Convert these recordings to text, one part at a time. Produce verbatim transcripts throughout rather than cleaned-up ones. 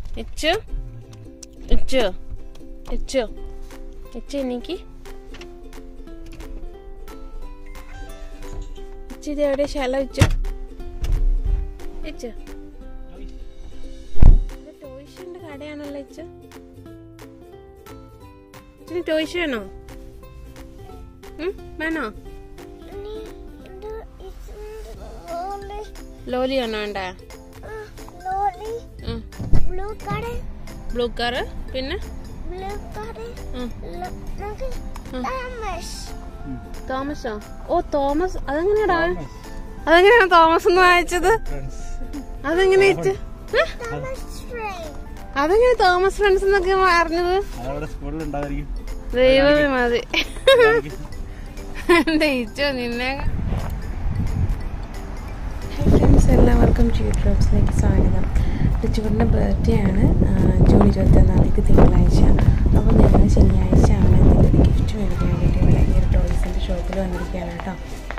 Ichu, Ichu, Ichu, Ichu, Nikki. Ichu, they are shallow. Ichu, Ichu. The toys and the guardian are like Ichu. Ichu, toys, you know. Hmm, Mano. Loli ananda. Loli. Mm. Blue car. Blue car. Pinna. Blue car. Mm. Look. Thomas. Thomas. Oh, Thomas. Adangane da. Adangane Thomas nu ayichadu. Adangane ichu. Thomas friend. Adangane Thomas friends ennokke arnadu. Avada school il undavirikum. Devame madi. Ende ichu ninne. Welcome to your trips. Like Sagadam. Richukuttan's birthday ആണ് June ഇരുപത്തിയൊന്നാം തിങ്കളാഴ്ച. അപ്പോൾ ഞങ്ങൾ ശനിയാഴ്ചയാണ് എന്തെങ്കിലും gift മേടിക്കാൻ വേണ്ടി ഇവിടെ ഈ ഒരു ടോയ്സിൻ്റെ ഷോപ്പിൽ വന്നിരിക്കുകയാണ് കേട്ടോ.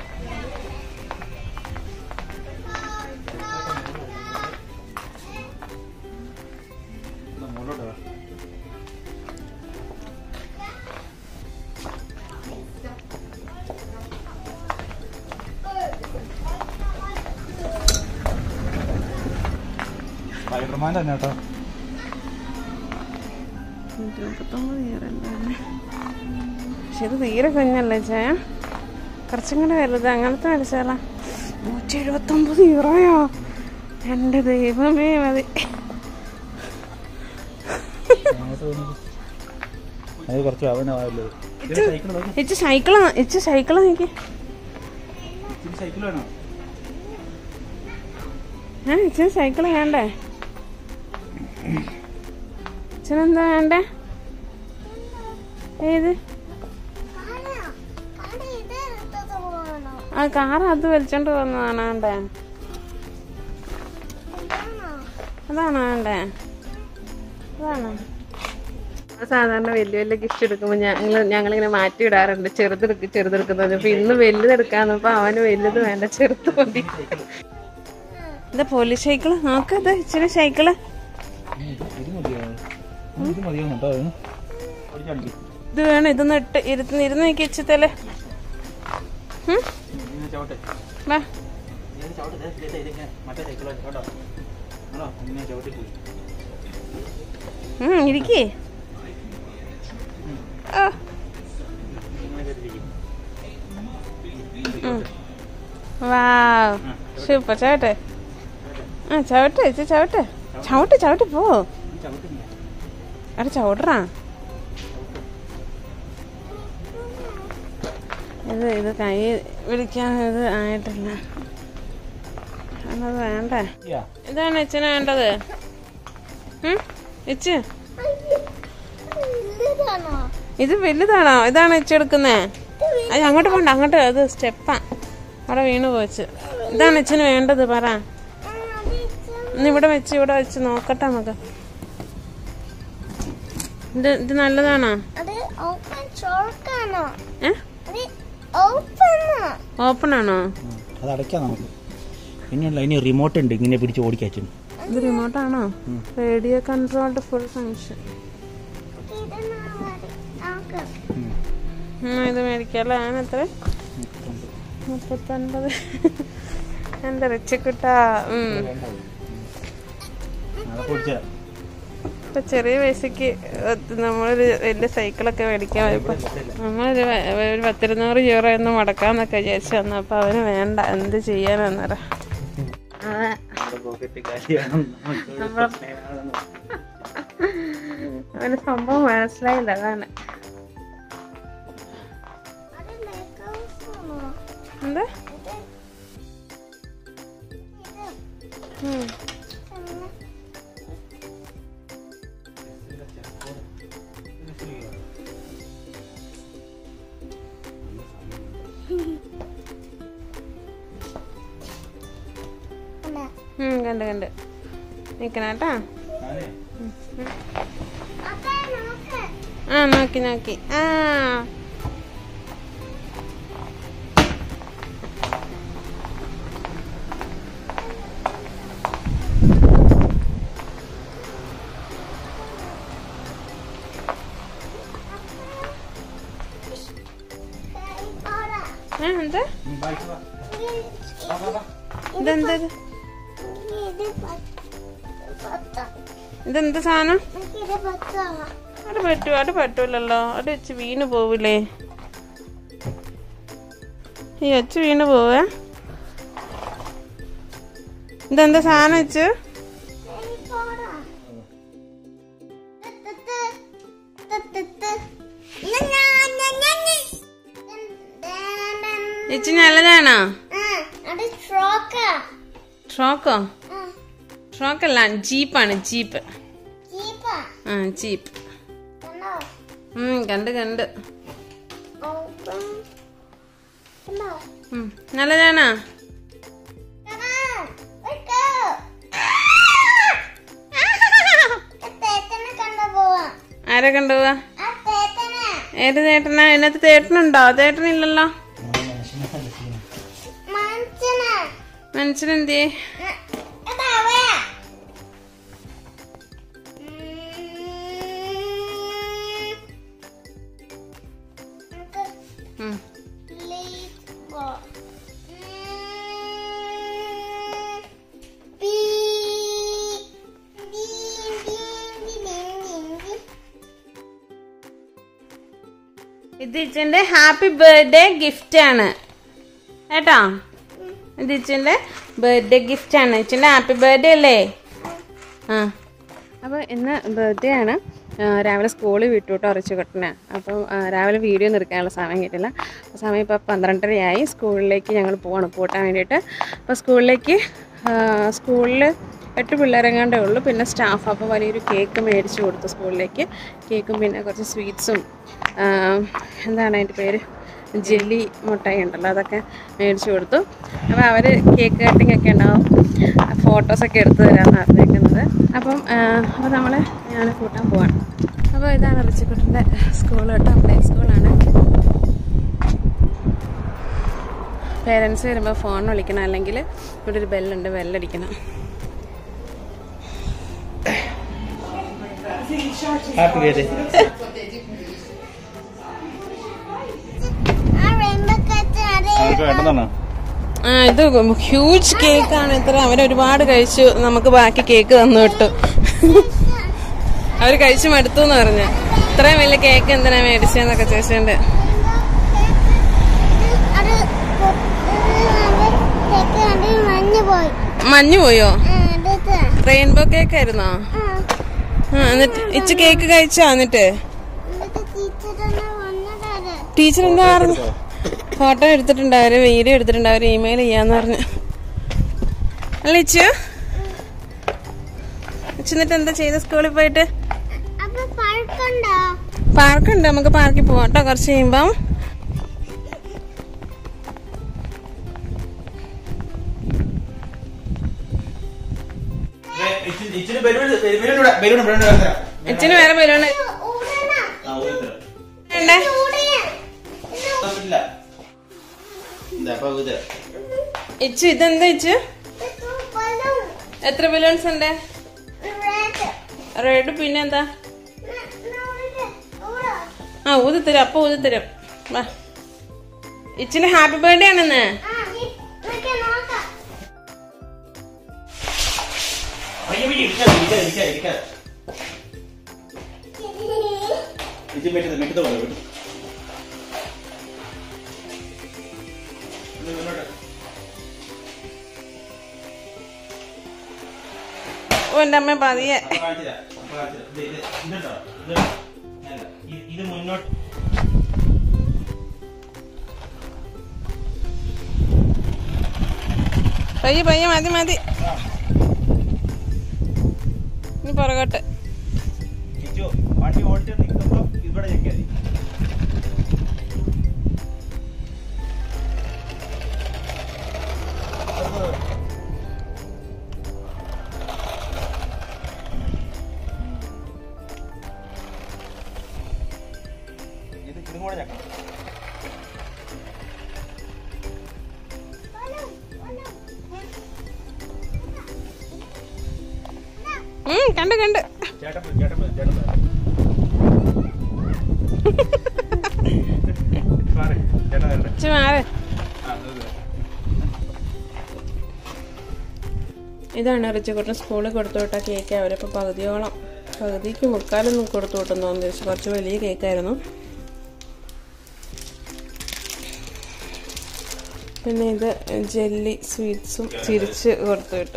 Spiderman തന്നെ കേട്ടോ. പക്ഷെ ഇത് തീരെ കുഞ്ഞല്ലേ ചായ, കുറച്ചും കൂടെ വലുത്. അങ്ങനത്തെ മേടിച്ചാലാ നൂറ്റി എഴുപത്തൊമ്പത് യൂറോയോ? എൻ്റെ ദൈവമേ മതി. ഇച്ച് സൈക്കിള് ഇച്ച് സൈക്കിള് നോക്കി. ആ ഇച്ചിരി സൈക്കിള് വേണ്ടേ? ഇച്ചിനെന്താ വേണ്ടേ? ഏത് ആ കാർ? അത് വലിച്ചോണ്ട് പോകുന്നതാണോ വേണ്ടേ? അതാണോ വേണ്ടേ? അതാണോ? സാധാരണ വലിയ വലിയ ഗിഫ്റ്റ് എടുക്കുമ്പോൾ ഞങ്ങൾ ഞങ്ങളിങ്ങനെ മാറ്റി ഇടാറുണ്ട്, ചെറുതെടുക്ക് ചെറുതെടുക്കുന്നത്. അപ്പൊ ഇന്ന് വലുതെടുക്കാന്ന്. അപ്പൊ അവന് വലുത് വേണ്ട, ചെറുത് മതി. ഇതാ പോലീസ് സൈക്കിള് നോക്കത്, ഇച്ചിരി സൈക്കിള്. ഇത് വേണം, ഇതൊന്ന് ഇട്ട് ഇരുന്ന് ഇരുന്ന് നോക്കി ഇച്ചത്തല്ലേ. വാ ഇരിക്കേ. Wow super. ചവിട്ടെ. ആ ചവിട്ട് ചേച്ചി, ചവിട്ട് ചവിട്ട് ചവിട്ട് പോ. അവിടെ ചവിട്ടറാ. ഇത് ഇത് കൈ പിടിക്കാൻ ഇത് ആയിട്ടില്ല. അത് വേണ്ടേ? ഇതാണ് ഇച്ചിന് വേണ്ടത്. ഇച്ച് ഇത് വലുതാണോ? ഇതാണ് ഇച്ചെടുക്കുന്നേ. അത് അങ്ങോട്ട് പോണ്ട, അങ്ങോട്ട്. അത് സ്റ്റെപ്പാ, അവിടെ വീണ് പോച്ച്. ഇതാണ് ഇച്ചിന് വേണ്ടത്. പറ. ഇന്ന് ഇവിടെ വെച്ച് ഇവിടെ വെച്ച് നോക്കട്ടെ നമുക്ക്. ഇത് ഇത് നല്ലതാണോ? ഓപ്പൺ ആണോ? അത് അടയ്ക്കാം നമുക്ക്. പിന്നെയല്ല, ഇനി റിമോട്ട് ഉണ്ട്, ഇങ്ങനെ പിടിച്ച് ഓടിക്കാച്ചു. ഇത് റിമോട്ടാണോ? Radio controlled full function. ഇത് മേടിക്കാല്ലേ? ഞാൻ എത്ര? മുപ്പത്തൊൻപത്. എന്താ റിച്ചുക്കുട്ടാ. ഇപ്പൊ ചെറിയ പൈസക്ക് നമ്മളൊരു വലിയ സൈക്കിളൊക്കെ മേടിക്കാൻ പോയപ്പോ നമ്മളൊരു ഒരു പത്തിരുന്നൂറ് യൂറോ ഒന്നും മുടക്കാന്നൊക്കെ വിചാരിച്ചു വന്നു. അപ്പൊ അവന് വേണ്ട, എന്ത് ചെയ്യാനാന്നറ. അവന് സംഭവം മനസ്സിലായില്ല, അതാണ്. എന്താ? കണ്ട് കണ്ട് നിക്കണേട്ടാ. ആ നോക്കി നോക്കി. ആ എന്താ ഇതെന്താ ഇതെന്താ സാധനം? അത് പറ്റൂ അത് പറ്റൂലല്ലോ. അത് വെച്ച് വീണ് പോവില്ലേ? ഈ വെച്ച് വീണ് പോവേ. ഇതെന്താ സാധനം വെച്ച്? ഇച്ച് നല്ലതാണോ? ട്രോക്കോ? ട്രോക്കല്ല, ജീപ്പാണ്. ജീപ്പ്. ആ ജീപ്പ്. ഉം കണ്ട് കണ്ട്. നല്ലതാണോ? ആരെ കണ്ടുപോവാ? ഏത് ചേട്ടനാ? ഇതിനകത്ത് ചേട്ടനുണ്ടോ? ചേട്ടനില്ലല്ലോ. മനസ്സിലെന്തേ? ഇത് ഇച്ചന്റെ ഹാപ്പി ബർത്ത്ഡേ ഗിഫ്റ്റ് ആണ് കേട്ടോ. ഇത് ഇച്ചന്റെ ബർത്ത്ഡേ ഗിഫ്റ്റ് ആണ്. ഇച്ചന്റെ ഹാപ്പി ബർത്ത്ഡേ അല്ലേ? ആ അപ്പോൾ ഇന്ന് ബർത്ത്ഡേ ആണ്. രാവിലെ സ്കൂളിൽ വിട്ടു കേട്ടോ റിച്ചുകുട്ടനെ. അപ്പം രാവിലെ വീഡിയോ നിർക്കാനുള്ള സമയം കിട്ടില്ല. സമയം ഇപ്പോൾ പന്ത്രണ്ടരയായി. സ്കൂളിലേക്ക് ഞങ്ങൾ പോവാണ് കൂട്ടാൻ വേണ്ടിയിട്ട്. അപ്പോൾ സ്കൂളിലേക്ക് സ്കൂളിൽ എട്ട് പിള്ളേരെങ്ങാണ്ടേ ഉള്ളൂ, പിന്നെ സ്റ്റാഫ്. അപ്പോൾ വലിയൊരു കേക്ക് മേടിച്ച് കൊടുത്തു സ്കൂളിലേക്ക്. കേക്കും പിന്നെ കുറച്ച് സ്വീറ്റ്സും എന്താണ് അതിൻ്റെ പേര്, ജെല്ലി മുട്ടായി ഉണ്ടല്ലോ, അതൊക്കെ മേടിച്ച് കൊടുത്തു. അപ്പോൾ അവർ കേക്ക് കട്ടിങ് ഒക്കെ ഉണ്ടാവും, ഫോട്ടോസൊക്കെ എടുത്ത് തരാമെന്ന് അറിയിക്കുന്നത്. അപ്പം അപ്പോൾ നമ്മൾ ഞാൻ കൂട്ടാൻ പോവാണ്. അപ്പോൾ ഇതാണ് റിച്ചുകുട്ടൻ്റെ സ്കൂൾ കേട്ടോ, പ്ലേ സ്കൂളാണ്. പേരൻസ് വരുമ്പോൾ ഫോൺ വിളിക്കണം, അല്ലെങ്കിൽ ഇവിടെ ഒരു ബെല്ലുണ്ട്, ബെല്ലടിക്കണം. Happy birthday. ആ ഇത് ഹ്യൂജ് കേക്കാണ്. ഇത്ര അവരൊരുപാട് കഴിച്ചു, നമുക്ക് ബാക്കി കേക്ക് തന്നു വിട്ടു. അവർ കഴിച്ചു മടുത്തു എന്ന് പറഞ്ഞു. ഇത്രയും വലിയ കേക്ക് എന്തിനാ മേടിച്ചെന്നൊക്കെ ചോദിച്ചിട്ടുണ്ട്. മഞ്ഞു പോയോ? റെയിൻബോ കേക്ക് ആയിരുന്നോ? ആ എന്നിട്ട് ഇച്ച് കേക്ക് കഴിച്ചോ? എന്നിട്ട് ടീച്ചർ എന്താ പറഞ്ഞു? ഫോട്ടോ എടുത്തിട്ടുണ്ട് അവര്, വീഡിയോ എടുത്തിട്ടുണ്ട് അവര്, ഇമെയിൽ ചെയ്യാന്ന് പറഞ്ഞു. അല്ല ഇച്ചു ഇച്ചു എന്നിട്ട് എന്താ ചെയ്ത സ്കൂളിൽ പോയിട്ട്? പാർക്കുണ്ട്, നമുക്ക് പാർക്കിൽ പോവാം കേട്ടോ കുറച്ച് കഴിയുമ്പം. ഇച്ചിന് വേറെ ബലൂണ് വേണ്ടേ? ഇച്ചു ഇതെന്താ ഇച്ചു? എത്ര ബലൂൺസ് ഉണ്ട്? റെഡ്, പിന്നെ എന്താ? ആ ഊതിത്തരും, അപ്പൊ ഊതിത്തരും. വാ, ഇച്ചിന് ഹാപ്പി ബർത്ത്ഡേ ആണെന്ന്. ഓ എന്റെ അമ്മ പതിയെ ഇത് മുന്നോട്ട് പയ്യെ പയ്യെ മതി മതി. ഇനി പുറകോട്ട്. വണ്ടി ഓടിച്ച് നിൽക്കുമ്പോ ഇവിടെ ഞെക്കിയാതി. ഇത് ഇതും കൂടെ ഞെക്കണം. കണ്ട് കണ്ട് ചേട്ടൻ ചേട്ടൻ ചേട്ടൻ മാറ്. ഇതാണ് റിച്ചുക്കുട്ടൻ സ്കൂളിൽ കൊടുത്തു വിട്ട കേക്ക്. അവരിപ്പോൾ പകുതിയോളം പകുതിക്ക് മുക്കാലൊന്നും കൊടുത്തു വിട്ടെന്ന് തോന്നുന്നു. കുറച്ച് വലിയ കേക്കായിരുന്നു. പിന്നെ ഇത് ജെല്ലി സ്വീറ്റ്സും തിരിച്ച് കൊടുത്തു വിട്ടു.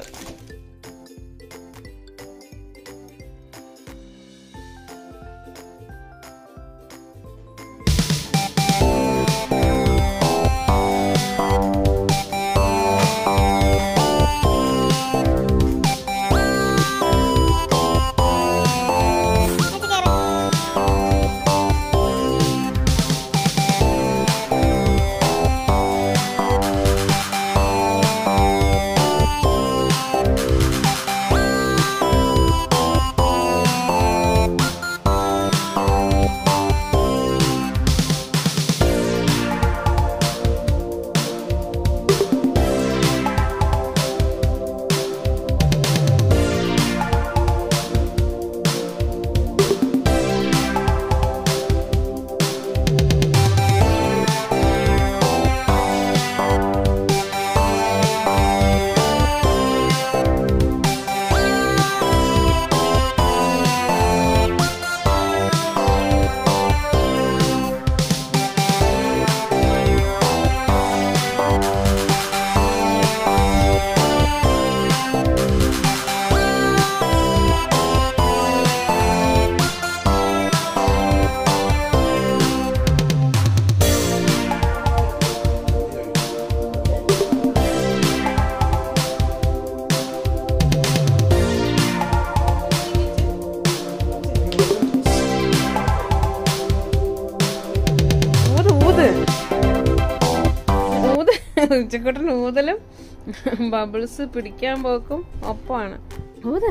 റിച്ചുക്കുട്ടൻ ഊതലും ബബിൾസ് പിടിക്കാൻ പോക്കും ഒപ്പമാണ്. ഊത്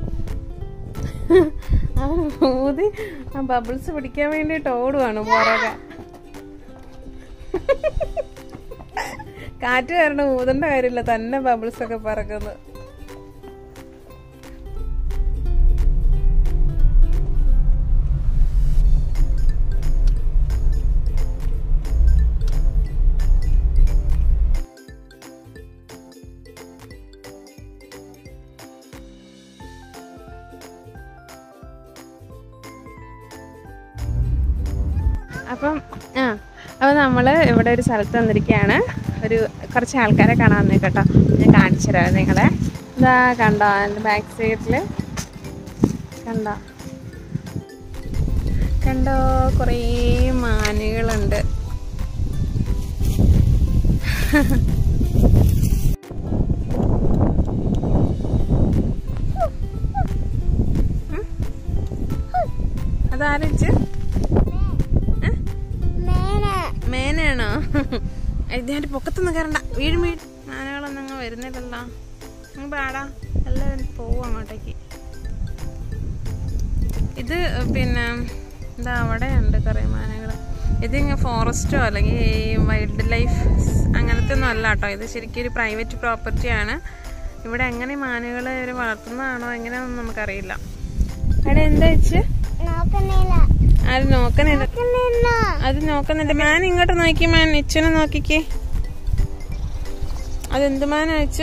അവൻ ഊതി ആ ബബിൾസ് പിടിക്കാൻ വേണ്ടിയിട്ട് ഓടുവാണ് പുറകെ. കാറ്റ് കാരണം ഊതേണ്ട കാര്യമില്ല, തന്നെ ബബിൾസ് ഒക്കെ പറക്കുന്നത്. അപ്പം ആ അപ്പം നമ്മൾ ഇവിടെ ഒരു സ്ഥലത്ത് വന്നിരിക്കുകയാണ്. ഒരു കുറച്ച് ആൾക്കാരെ കാണാൻ വന്നേ കേട്ടോ. ഞാൻ കാണിച്ചു തരാം നിങ്ങളെ. ഇതാ കണ്ടോ എൻ്റെ ബാക്ക് സൈഡിൽ കണ്ടോ കണ്ടോ കുറേ മാനുകളുണ്ട്. അതാരച്ച് മേനാണോ? ഇതിൻ്റെ പൊക്കത്തൊന്നും കയറണ്ട, വീഴും വീഴും. മാനകളൊന്നും അങ്ങ് വരുന്നില്ലല്ലോ. അങ്ങ് പാടാ, എല്ലാവരും പോവും അങ്ങോട്ടേക്ക്. ഇത് പിന്നെ എന്താ അവിടെ ഉണ്ട് കുറേ മാനകൾ. ഇതിങ്ങ് ഫോറസ്റ്റോ അല്ലെങ്കിൽ വൈൽഡ് ലൈഫ് അങ്ങനത്തെ ഒന്നും അല്ല കേട്ടോ. ഇത് ശരിക്കും ഒരു പ്രൈവറ്റ് പ്രോപ്പർട്ടിയാണ്. ഇവിടെ എങ്ങനെ മാനുകളെ ഇവർ വളർത്തുന്നതാണോ എങ്ങനെയാണെന്ന് നമുക്കറിയില്ല. അവിടെ എന്താ വെച്ച് അത് നോക്കുന്നില്ല, അത് നോക്കുന്നില്ല. മാൻ ഇങ്ങോട്ട് നോക്കി, മാൻ ഇച്ചനെ നോക്കിക്കേ. അതെന്ത് മാനാ വെച്ചു?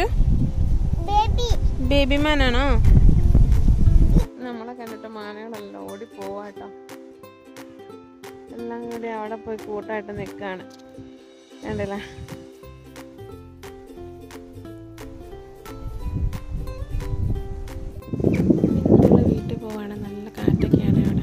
ബേബി മാനാണോ? നമ്മളെ കണ്ടിട്ട് മാനുകളെല്ലാം ഓടി പോവാട്ടോ. എല്ലാം കൂടി അവിടെ പോയി കൂട്ടായിട്ട് നിൽക്കാണ്. കണ്ടില്ലേ? വീട്ടിൽ പോവാണ്. നല്ല കാറ്റൊക്കെയാണ് അവിടെ.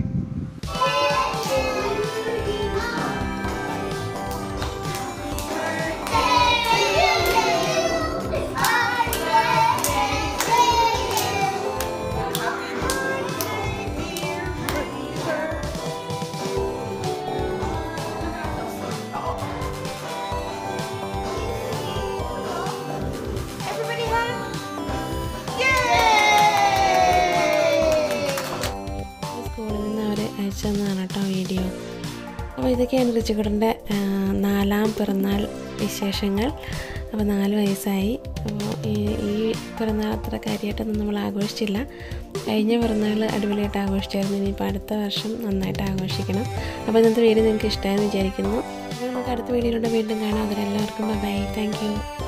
അയച്ചതാണ് കേട്ടോ വീഡിയോ. അപ്പോൾ ഇതൊക്കെയാണ് റിച്ചുക്കുട്ടൻ്റെ നാലാം പിറന്നാൾ വിശേഷങ്ങൾ. അപ്പോൾ നാല് വയസ്സായി. അപ്പോൾ ഈ ഈ പിറന്നാൾ അത്ര കാര്യമായിട്ടൊന്നും നമ്മൾ ആഘോഷിച്ചില്ല. കഴിഞ്ഞ പിറന്നാൾ അടിപൊളിയായിട്ട് ആഘോഷിച്ചായിരുന്നു. ഇനിയിപ്പോൾ അടുത്ത വർഷം നന്നായിട്ട് ആഘോഷിക്കണം. അപ്പോൾ ഇന്നത്തെ വീഡിയോ നിങ്ങൾക്ക് ഇഷ്ടമായെന്ന് വിചാരിക്കുന്നു. നമുക്ക് അടുത്ത വീഡിയോയിലൂടെ വീണ്ടും കാണാം. അതിലെല്ലാവർക്കും ബൈ. Thank U.